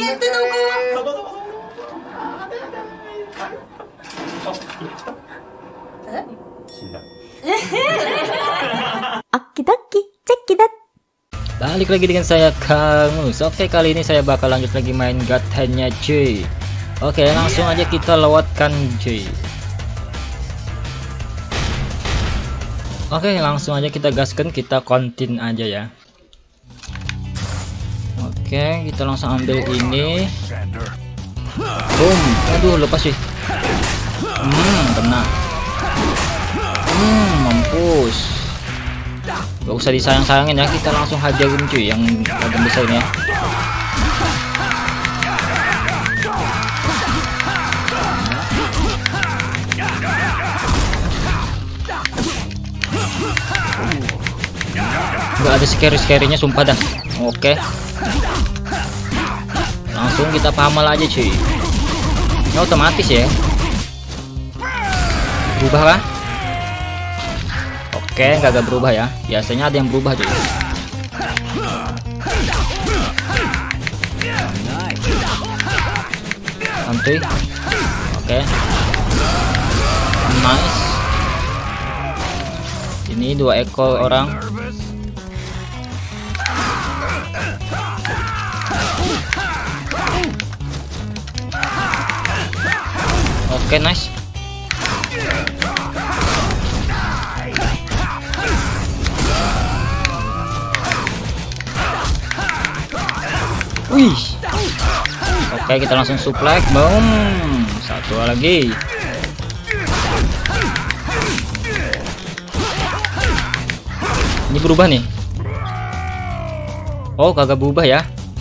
ってどこ？ Okidoki, cekidot. Balik lagi dengan saya Kangus. Oke, kali ini saya bakal lanjut lagi main God Hand-nya cuy. Oke, langsung aja kita lewatkan cuy. Oke, langsung aja kita gaskan, kita kontin aja ya. Oke, kita langsung ambil ini. Boom. Aduh, lepas sih. Kena. Mampus. Gak usah disayang-sayangin ya, kita langsung hajarin cuy yang agak besar ini ya. Gak ada scary-scary-nya sumpah dah. Oke. Langsung kita pamal aja cuy. Ini otomatis ya. Berubah lah. Oke, kagak berubah ya. Biasanya ada yang berubah cuy. Santuy. Oke. Nice. Ini 2 ekor orang. Oke, nice. Wih. Oke, kita langsung suplex. Boom. Satu lagi. Ini berubah nih. Oh, kagak berubah ya.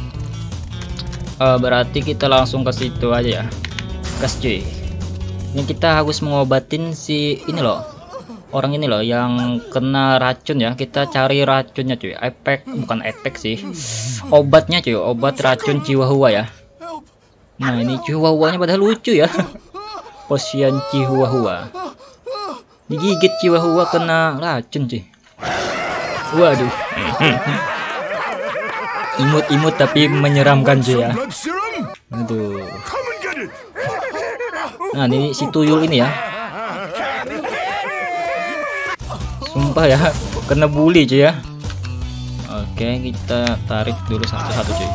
Berarti kita langsung ke situ aja ya. Gas cuy. Ini kita harus mengobatin si ini loh. Orang ini loh yang kena racun ya. Kita cari racunnya cuy. Bukan efek sih. Obatnya cuy, obat racun Chihuahua ya. Nah, ini Chihuahuanya padahal lucu ya. Potion Chihuahua. Digigit Chihuahua kena racun cuy. Waduh. Imut-imut tapi menyeramkan cuy ya. Aduh. Nah, ini si tuyul ini ya. Sumpah ya, kena bully cuy ya. Oke, kita tarik dulu satu-satu cuy.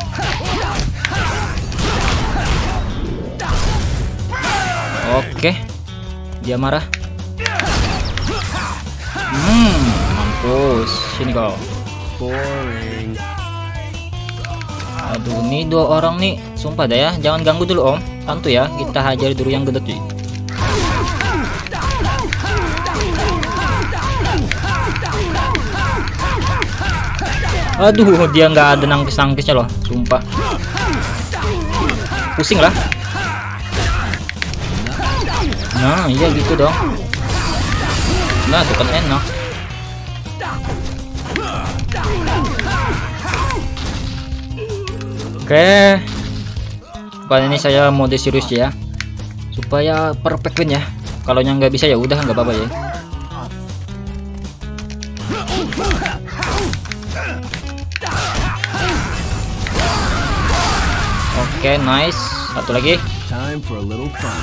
Oke, dia marah. Mampus. Sini kau. Boring. Aduh, nih 2 orang nih. Sumpah dah ya, jangan ganggu dulu om. Santuy ya, kita hajar dulu yang gede cuy. Aduh, dia nggak ada nangkis-nangkisnya loh, sumpah. Pusing lah. Nah, iya gitu dong. Nah, itu kan enak. Oke. Kali ini saya mode serius ya, supaya perfect win ya. Kalau yang nggak bisa ya udah nggak apa-apa ya. Oke, nice. Satu lagi. Time for a little fun.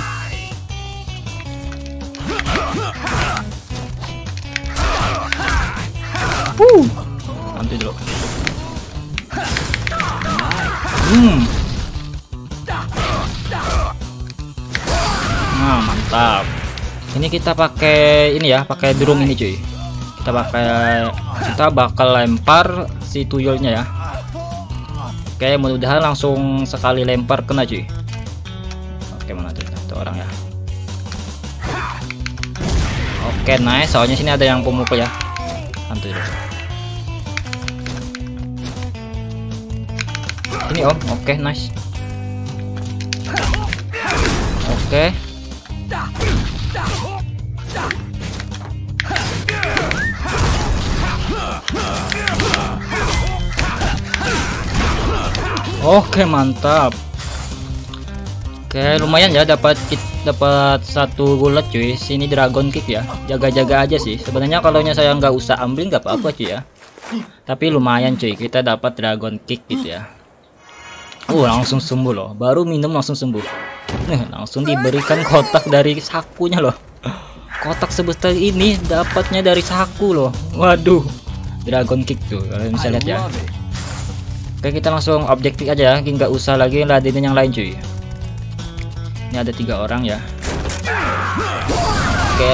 Nanti dulu. Nah, mantap. Ini kita pakai ini ya, pakai drum ini cuy. Kita bakal lempar si tuyulnya ya. Oke, mudah-mudahan langsung sekali lempar kena cuy. Oke, mana tuh satu orang ya. Oke, nice. Soalnya sini ada yang pemukul ya. Santuy dulu. Ini om. Oke, nice. Oke. Oke, mantap. Oke, lumayan ya, dapat satu gulat cuy. Sini dragon kick ya. Jaga-jaga aja sih. Sebenarnya kalau saya nggak usah ambil nggak apa-apa cuy ya. Tapi lumayan cuy, kita dapat dragon kick gitu ya. Langsung sembuh loh, baru minum langsung sembuh. Langsung diberikan kotak dari sakunya loh. Kotak sebesar ini dapatnya dari saku loh. Waduh, Dragon Kick tuh kalian bisa lihat ya. Oke, kita langsung objektif aja ya, nggak usah lagi ladenin yang lain cuy. Ini ada 3 orang ya. Oke.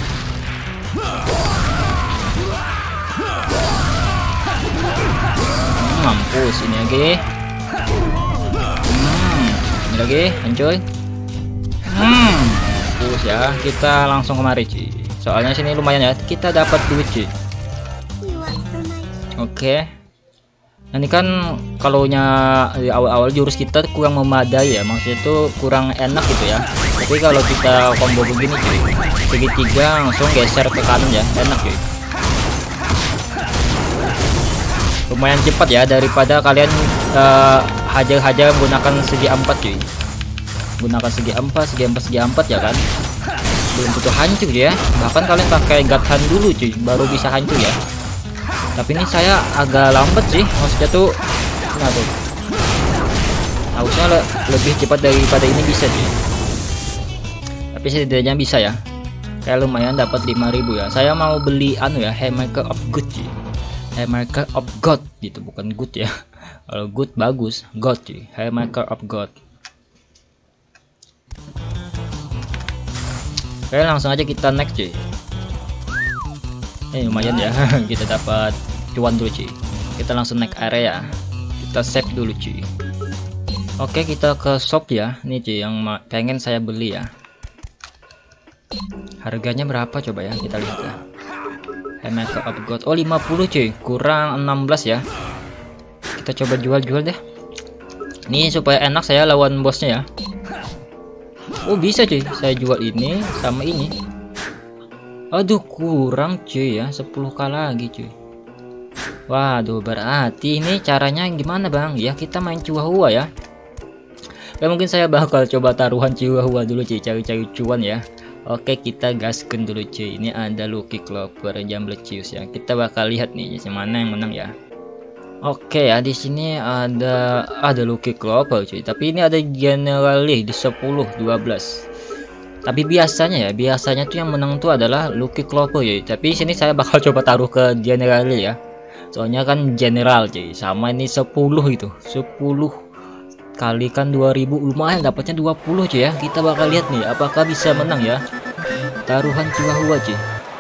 Mampus ini lagi. Ini lagi hancur. Mampus ya. Kita langsung kemari cuy. Soalnya sini lumayan ya. Kita dapat duit cuy. Oke. Ini kan kalau di awal-awal jurus kita kurang memadai ya, maksudnya itu kurang enak gitu ya. Tapi kalau kita combo begini cuy, segitiga langsung geser ke kanan ya, enak cuy. Lumayan cepat ya daripada kalian hajar-hajar menggunakan segi 4 cuy. Gunakan segi 4 ya kan. Belum tentu hancur ya. Bahkan kalian pakai gathan dulu cuy, baru bisa hancur ya. Tapi ini saya agak lambat sih, maksudnya tuh, nah tuh, harusnya lebih cepat daripada ini bisa sih. Tapi setidaknya bisa ya. Kayak lumayan dapat 5.000 ya. Saya mau beli anu ya, Haymaker of God sih. Haymaker of God gitu, bukan good ya. Kalau good bagus, God sih. Haymaker of God. Oke, langsung aja kita next cuy. Lumayan ya. Kita dapat cuan dulu cuy. Kita langsung naik area. Kita save dulu cuy. Oke, kita ke shop ya. Ini cuy yang pengen saya beli ya. Harganya berapa coba ya, kita lihat ya. Haymaker of God. 50 cuy, kurang 16 ya. Kita coba jual-jual deh. Ini supaya enak saya lawan bosnya ya. Bisa cuy, saya jual ini sama ini. Aduh, kurang cuy ya, 10k lagi cuy. Waduh, berarti ini caranya gimana bang? Ya kita main Chihuahua ya. Mungkin saya bakal coba taruhan Chihuahua dulu cuy, cari-cari cuan ya. Oke, kita gaskan dulu cuy. Ini ada Lucky Clover, Jamblecius ya. Kita bakal lihat nih mana yang menang ya. Oke ya, di sini ada Lucky Clover cuy. Tapi ini ada Generali di 10, 12. Tapi biasanya tuh yang menang tuh adalah Lucky Clover ya. Tapi sini saya bakal coba taruh ke Generali ya. Soalnya kan general cuy. Sama ini 10 itu. 10 kalikan 2000, lumayan dapatnya 20 cuy ya. Kita bakal lihat nih apakah bisa menang ya. Taruhan Chihuahua cuy.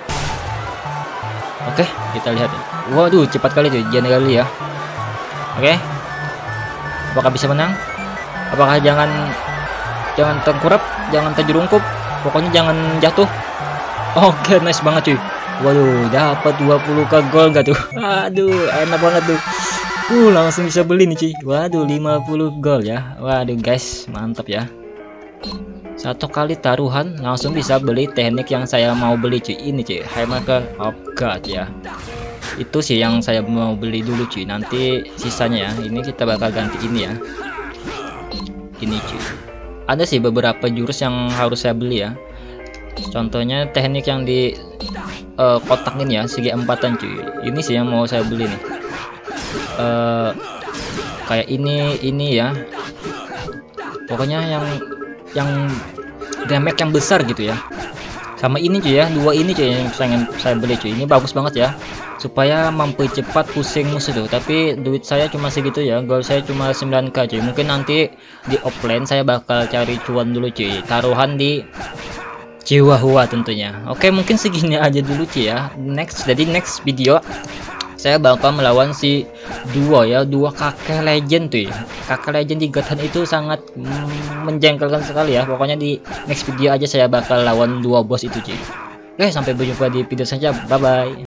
Oke, kita lihat nih. Waduh, cepat kali cuy Generali ya. Oke. Apakah bisa menang? Apakah jangan tengkurap, jangan terjerungkup, pokoknya jangan jatuh. Oke, nice banget cuy. Waduh, dapat 20k gol gak tuh? Aduh, enak banget tuh. Langsung bisa beli nih cuy. Waduh, 50 gol ya. Waduh guys, mantap ya. 1 kali taruhan langsung bisa beli teknik yang saya mau beli cuy. Ini cuy, Haymaker of God ya. Itu sih yang saya mau beli dulu cuy. Nanti sisanya ya, ini kita bakal ganti ini ya. Ini cuy. Ada sih beberapa jurus yang harus saya beli ya. Contohnya teknik yang di kotak ini ya, segi 4-an cuy. Ini sih yang mau saya beli nih. Kayak ini ya. Pokoknya yang damage yang besar gitu ya. Sama ini cuy ya, 2 ini cuy yang saya beli cuy. Ini bagus banget ya. Supaya mempercepat pusing musuh tuh. Tapi duit saya cuma segitu ya. Gol saya cuma 9k cuy. Mungkin nanti di offline saya bakal cari cuan dulu cuy. Taruhan di Chihuahua tentunya. Oke, mungkin segini aja dulu cuy ya. Jadi next video saya bakal melawan si duo ya, dua kakek legend tuh ya. Kakek legend di Gathan itu sangat menjengkelkan sekali ya. Pokoknya di next video aja saya bakal lawan dua bos itu cuy. Oke, sampai berjumpa di video selanjutnya. Bye bye.